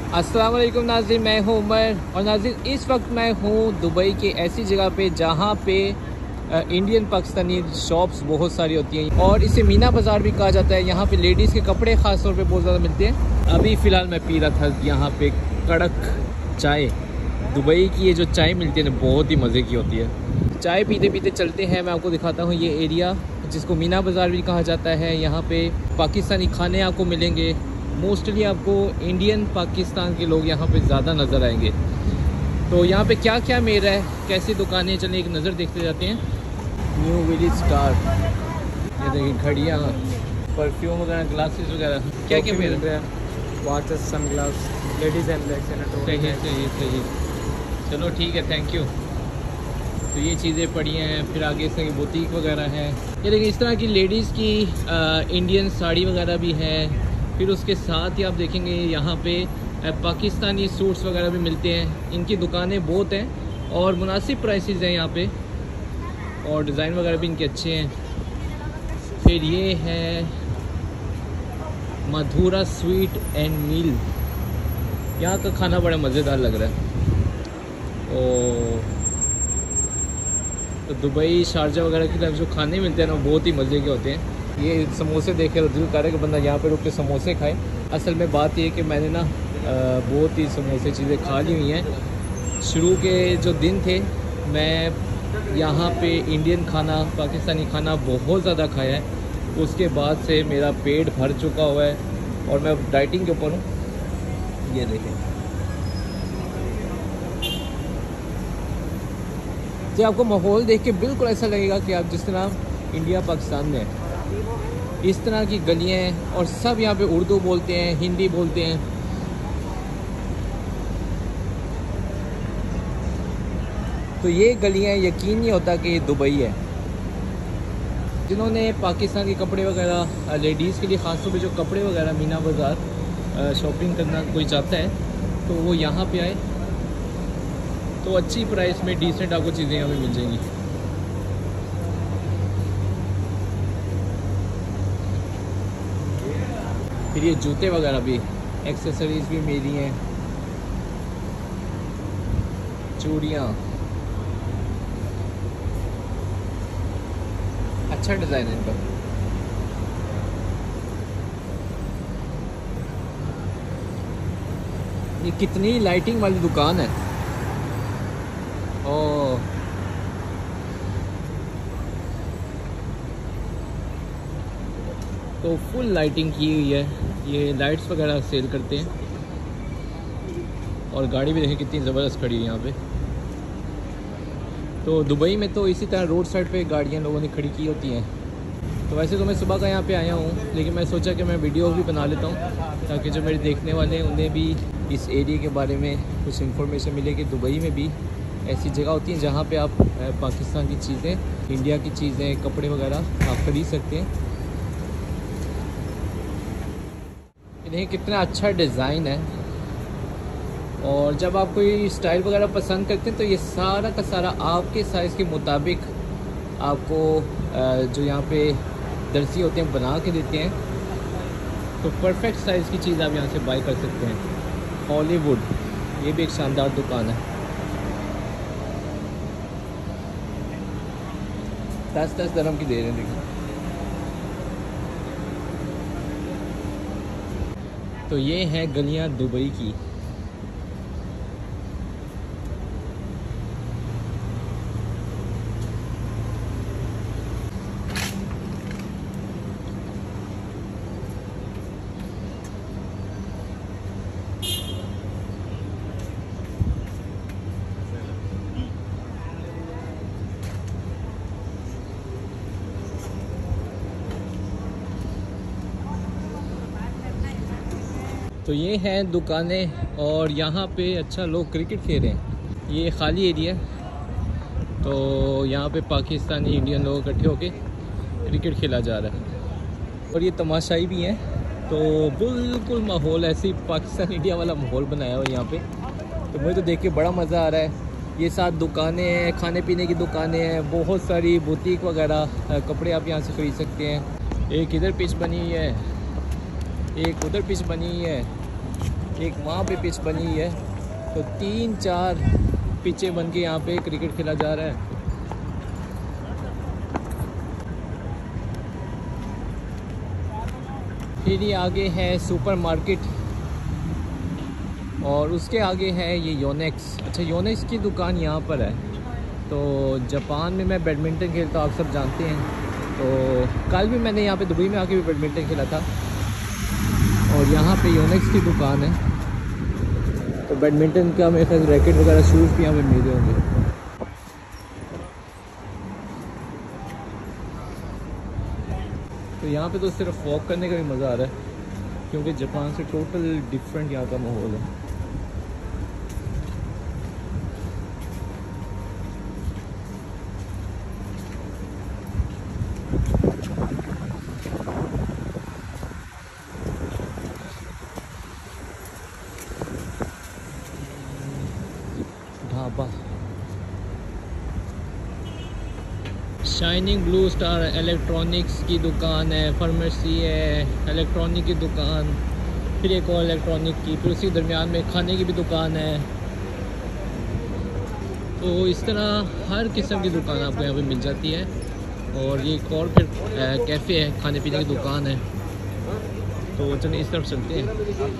अस्सलाम वालेकुम नाज़रीन, मैं हूं उमर। और नाज़रीन, इस वक्त मैं हूं दुबई के ऐसी जगह पे जहां पे इंडियन पाकिस्तानी शॉप्स बहुत सारी होती हैं और इसे मीना बाज़ार भी कहा जाता है। यहाँ पे लेडीज़ के कपड़े ख़ास तौर पे बहुत ज़्यादा मिलते हैं। अभी फ़िलहाल मैं पी रहा था यहाँ पे कड़क चाय। दुबई की ये जो चाय मिलती है ना, बहुत ही मज़े की होती है। चाय पीते पीते चलते हैं, मैं आपको दिखाता हूँ ये एरिया जिसको मीना बाज़ार भी कहा जाता है। यहाँ पे पाकिस्तानी खाने आपको मिलेंगे। मोस्टली आपको इंडियन पाकिस्तान के लोग यहाँ पे ज़्यादा नज़र आएंगे। तो यहाँ पे क्या क्या मिल रहा है, कैसी दुकानें, चलिए एक नज़र देखते जाते हैं। न्यू विलेज स्टार, ये देखिए घड़ियाँ, परफ्यूम वगैरह, ग्लासेस वगैरह, क्या क्या मिल रहा है। Watches, sunglass, ladies hand bags and सही सही सही, चलो ठीक है, थैंक यू। तो ये चीज़ें पड़ी हैं। फिर आगे से बुटीक वगैरह है। ये देखिए इस तरह की लेडीज़ की इंडियन साड़ी वगैरह भी है। फिर उसके साथ ही आप देखेंगे यहाँ पे पाकिस्तानी सूट्स वगैरह भी मिलते हैं। इनकी दुकानें बहुत हैं और मुनासिब प्राइसेस हैं यहाँ पे, और डिज़ाइन वगैरह भी इनके अच्छे हैं। फिर ये है मधुरा स्वीट एंड मील। यहाँ का खाना बड़ा मज़ेदार लग रहा है। और तो दुबई, शारजा वगैरह की तरफ जो खाने मिलते हैं ना, बहुत ही मज़े के होते हैं। ये समोसे देखे तो दिल कर रहा है कि बंदा यहाँ पे रुक के समोसे खाए। असल में बात ये कि मैंने ना बहुत ही समोसे चीज़ें खा ली हुई हैं। शुरू के जो दिन थे, मैं यहाँ पे इंडियन खाना, पाकिस्तानी खाना बहुत ज़्यादा खाया है। उसके बाद से मेरा पेट भर चुका हुआ है और मैं डाइटिंग के ऊपर हूँ। ये देखें जी, आपको माहौल देख के बिल्कुल ऐसा लगेगा कि आप जिस तरह इंडिया पाकिस्तान में है। इस तरह की गलियाँ हैं और सब यहाँ पे उर्दू बोलते हैं, हिंदी बोलते हैं। तो ये गलियाँ यकीन नहीं होता कि ये दुबई है। जिन्होंने पाकिस्तान के कपड़े वगैरह, लेडीज़ के लिए ख़ास तौर पे जो कपड़े वगैरह, मीना बाज़ार शॉपिंग करना कोई चाहता है तो वो यहाँ पे आए, तो अच्छी प्राइस में डिसेंट आपको चीज़ें यहाँ पे मिल जाएंगी। फिर ये जूते वगैरह भी, एक्सेसरीज भी मेरी हैं, चूड़ियाँ, अच्छा डिज़ाइन है इनका। ये कितनी लाइटिंग वाली दुकान है। ओह, तो फुल लाइटिंग की हुई है। ये लाइट्स वगैरह सेल करते हैं। और गाड़ी भी देखें कितनी ज़बरदस्त खड़ी है यहाँ पे। तो दुबई में तो इसी तरह रोड साइड पे गाड़ियाँ लोगों ने खड़ी की होती हैं। तो वैसे तो मैं सुबह का यहाँ पे आया हूँ, लेकिन मैं सोचा कि मैं वीडियो भी बना लेता हूँ ताकि जो मेरे देखने वाले हैं उन्हें भी इस एरिया के बारे में कुछ इन्फॉर्मेशन मिले कि दुबई में भी ऐसी जगह होती हैं जहाँ पे आप पाकिस्तान की चीज़ें, इंडिया की चीज़ें, कपड़े वगैरह आप खरीद सकते हैं। देखिए कितना अच्छा डिज़ाइन है। और जब आप कोई स्टाइल वगैरह पसंद करते हैं तो ये सारा का सारा आपके साइज़ के मुताबिक आपको जो यहाँ पे दर्जी होते हैं बना के देते हैं। तो परफेक्ट साइज़ की चीज़ आप यहाँ से बाय कर सकते हैं। हॉलीवुड, ये भी एक शानदार दुकान है। 10-10 दरहम की दे रहे हैं। देखिए, तो ये है गलियाँ दुबई की। तो ये हैं दुकानें और यहाँ पे अच्छा लोग क्रिकेट खेल रहे हैं। ये खाली एरिया है, तो यहाँ पे पाकिस्तानी, इंडियन लोग इकट्ठे होके क्रिकेट खेला जा रहा है। और ये तमाशाई भी हैं। तो बिल्कुल माहौल ऐसे ही पाकिस्तान इंडिया वाला माहौल बनाया हुआ है यहाँ पे। तो मुझे तो देख के बड़ा मज़ा आ रहा है। ये साथ दुकानें हैं, खाने पीने की दुकानें हैं, बहुत सारी बुटीक वगैरह, कपड़े आप यहाँ से ख़रीद सकते हैं। एक इधर पिच बनी हुई है, एक उधर पिच बनी हुई है। एक वहाँ पे पिच बनी हुई है, तो 3-4 पिचें बन के यहाँ पे क्रिकेट खेला जा रहा है। फिर ये आगे है सुपरमार्केट और उसके आगे है ये योनेक्स। अच्छा, योनेक्स की दुकान यहाँ पर है। तो जापान में मैं बैडमिंटन खेलता हूँ, आप सब जानते हैं। तो कल भी मैंने यहाँ पे दुबई में आके भी बैडमिंटन खेला था और यहाँ पे योनेक्स की दुकान है। तो बैडमिंटन का मेरे ख्याल रैकेट वगैरह शूज़ भी यहाँ पे मिल रहे होंगे। तो यहाँ पे तो सिर्फ वॉक करने का भी मज़ा आ रहा है क्योंकि जापान से टोटल डिफरेंट यहाँ का माहौल है। Dhaba shining Blue Star electronics की दुकान है, फार्मेसी है, इलेक्ट्रॉनिक की दुकान, फिर एक और इलेक्ट्रॉनिक की, फिर उसी दरमियान में खाने की भी दुकान है। तो इस तरह हर किस्म की दुकान आपको यहाँ पे मिल जाती है। और ये एक और फिर कैफ़े है, खाने पीने की दुकान है। तो चलिए इस तरफ चलते हैं।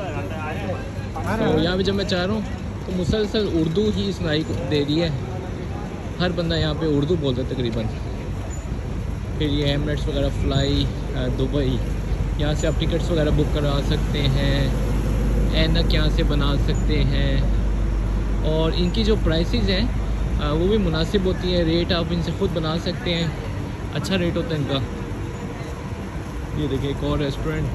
तो यहाँ पे जब मैं चाह रहा हूँ तो मुसलसल उर्दू ही सुनाई दे रही है, हर बंदा यहाँ पे उर्दू बोलता है तकरीबन। फिर ये एमरेट्स वगैरह फ़्लाई दुबई, यहाँ से आप टिकट्स वगैरह बुक करा सकते हैं, ऐनक यहाँ से बना सकते हैं। और इनकी जो प्राइसेस हैं वो भी मुनासिब होती है, रेट आप इनसे ख़ुद बना सकते हैं, अच्छा रेट होता है इनका। ये देखिए एक और रेस्टोरेंट,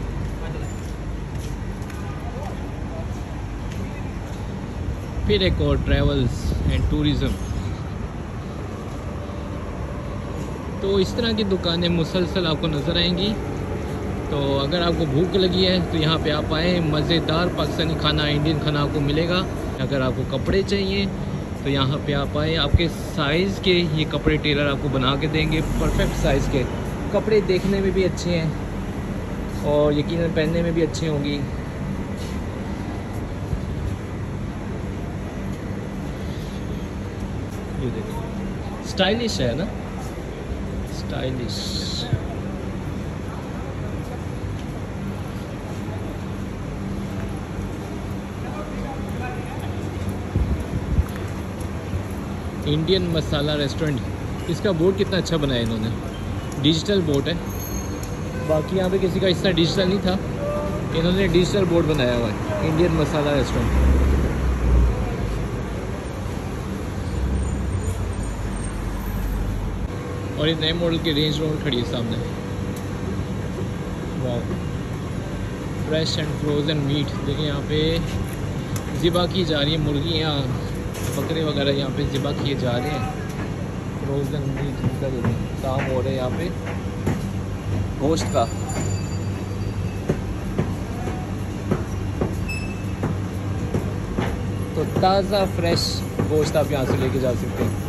फिर एक और ट्रैवल्स एंड टूरिज़म। तो इस तरह की दुकानें मुसलसल आपको नज़र आएंगी। तो अगर आपको भूख लगी है तो यहाँ पे आप आएँ, मज़ेदार पाकिस्तानी खाना, इंडियन खाना आपको मिलेगा। अगर आपको कपड़े चाहिए तो यहाँ पे आप आएँ, आपके साइज़ के ये कपड़े टेलर आपको बना के देंगे, परफेक्ट साइज़ के कपड़े। देखने में भी अच्छे हैं और यकीनन पहनने में भी अच्छे होंगी। ये देखो स्टाइलिश है ना, स्टाइलिश। इंडियन मसाला रेस्टोरेंट, इसका बोर्ड कितना अच्छा बनाया इन्होंने, डिजिटल बोर्ड है। बाकी यहाँ पे किसी का इस तरह डिजिटल नहीं था, इन्होंने डिजिटल बोर्ड बनाया हुआ है, इंडियन मसाला रेस्टोरेंट। और ये नए मॉडल की रेंज रोवर खड़ी है सामने। वाह, फ्रेश एंड फ्रोज़न मीट देखिए यहाँ पे ज़िबा की जा रही है, मुर्गियाँ बकरे वगैरह यहाँ पे ज़िबा किए जा रहे हैं। फ्रोज़न मीट का काम हो रहा है यहाँ पे गोश्त का। तो ताज़ा फ्रेश गोश्त आप यहाँ से लेके जा सकते हैं।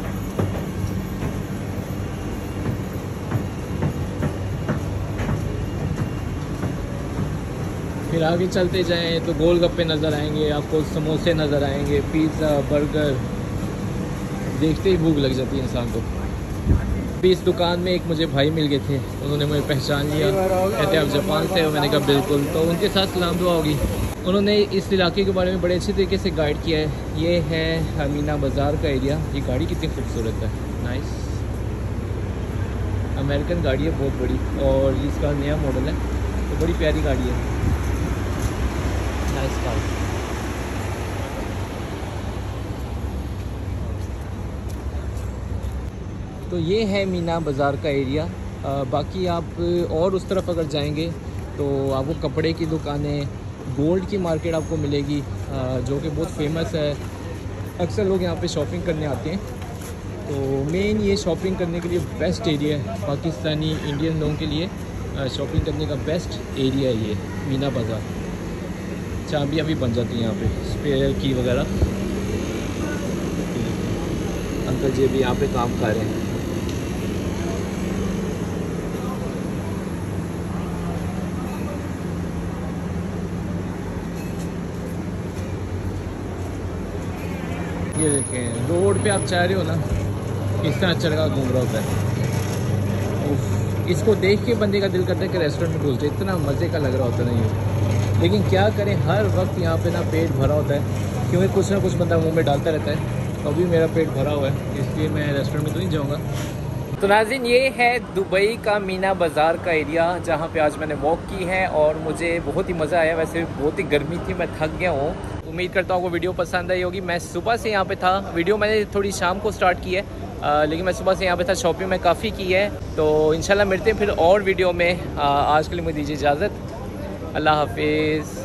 फिर आगे चलते जाएं तो गोलगप्पे नज़र आएंगे आपको, समोसे नज़र आएंगे, पिज़्ज़ा, बर्गर, देखते ही भूख लग जाती है इंसान को। अभी इस दुकान में एक मुझे भाई मिल गए थे, उन्होंने मुझे पहचान लिया, कहते आप जापान से हो? मैंने कहा बिल्कुल। तो उनके साथ सलाम दुआ होगी। उन्होंने इस इलाके के बारे में बड़े अच्छे तरीके से गाइड किया है। ये है मीना बाज़ार का एरिया। ये गाड़ी कितनी खूबसूरत है, नाइस, अमेरिकन गाड़ी है, बहुत बड़ी, और इसका नया मॉडल है, तो बड़ी प्यारी गाड़ी है, नाइस कार। तो ये है मीना बाज़ार का एरिया। बाकी आप और उस तरफ अगर जाएंगे तो आपको कपड़े की दुकानें, गोल्ड की मार्केट आपको मिलेगी, जो कि बहुत फेमस है। अक्सर लोग यहाँ पे शॉपिंग करने आते हैं। तो मेन ये शॉपिंग करने के लिए बेस्ट एरिया है, पाकिस्तानी इंडियन लोगों के लिए शॉपिंग करने का बेस्ट एरिया है ये मीना बाज़ार। चाबियाँ भी बन जाती हैं यहाँ पे, स्पेयर की वगैरह। अंकल जी भी यहाँ पे काम कर रहे हैं। ये देखें, रोड पे आप चाह रहे हो ना, इस तरह चढ़ा घूम रहा होता है। उफ, इसको देख के बंदे का दिल करता है कि रेस्टोरेंट में घुस जाए, इतना मज़े का लग रहा होता है ना ये। लेकिन क्या करें, हर वक्त यहाँ पे ना पेट भरा होता है, क्योंकि कुछ ना कुछ बंदा मुँह में डालता रहता है। तो अभी मेरा पेट भरा हुआ है, इसलिए मैं रेस्टोरेंट में तो नहीं जाऊँगा। तो नाज़रीन, ये है दुबई का मीना बाज़ार का एरिया, जहाँ पे आज मैंने वॉक की है और मुझे बहुत ही मज़ा आया। वैसे बहुत ही गर्मी थी, मैं थक गया हूँ। उम्मीद करता हूँ वो वीडियो पसंद आई होगी। मैं सुबह से यहाँ पे था, वीडियो मैंने थोड़ी शाम को स्टार्ट की है, लेकिन मैं सुबह से यहाँ पे था, शॉपिंग में काफ़ी की है। तो इंशाल्लाह मिलते हैं फिर और वीडियो में। आज के लिए मुझे दीजिए इजाज़त, अल्लाह हाफिज़।